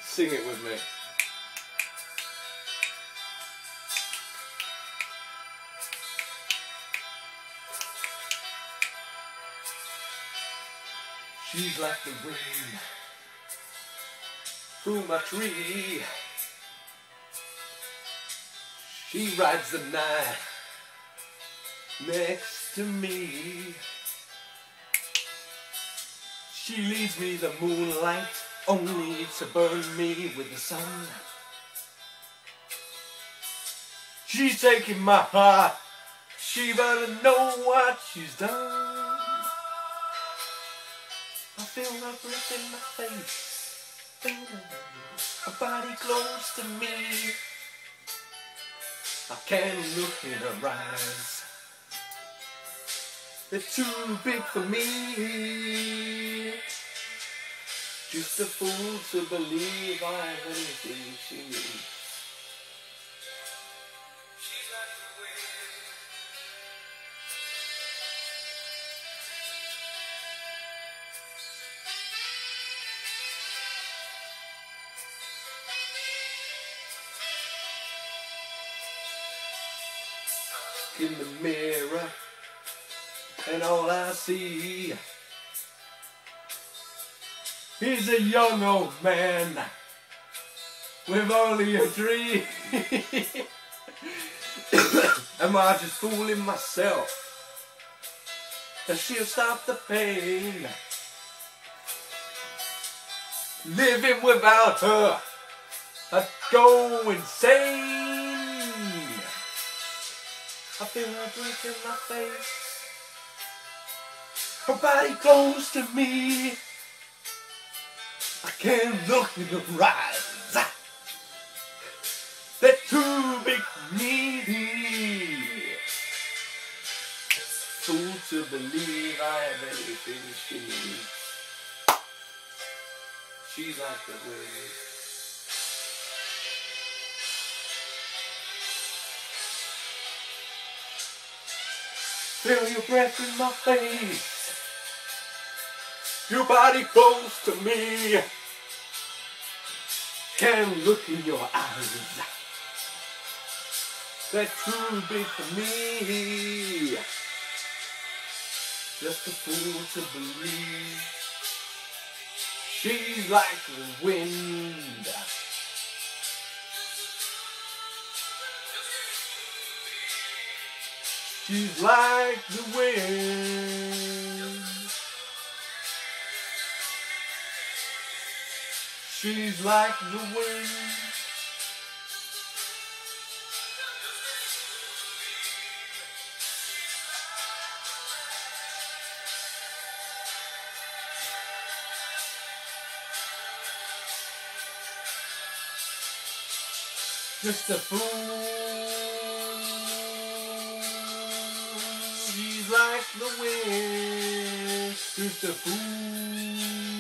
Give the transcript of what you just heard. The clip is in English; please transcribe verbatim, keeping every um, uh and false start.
Sing it with me. She's like the wind through my tree. She rides the night next to me. She leads me the moonlight, only to burn me with the sun. She's taking my heart, she better know what she's done. I feel her breath in my face, her body close to me. I can't look in her eyes, they're too big for me. Just a fool to believe I have anything she needs. In the mirror, and all I see is a young old man with only a dream. Am I just fooling myself that she'll stop the pain? Living without her, I'd go insane. I feel her breath in my face, her body close to me. I can't look in her eyes, they're too big for me. Fool to believe I have anything she needs. She's like the wind. Feel your breath in my face, your body close to me. Can't look in your eyes, they're too big for me. Just a fool to believe she's like the wind. She's like the wind. She's like the wind. Just a fool. She's like the wind. Just a fool.